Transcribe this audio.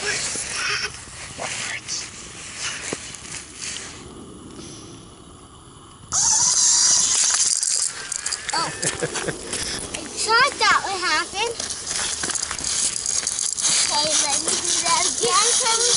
Oh, I thought that would happen. Okay, let me do that again.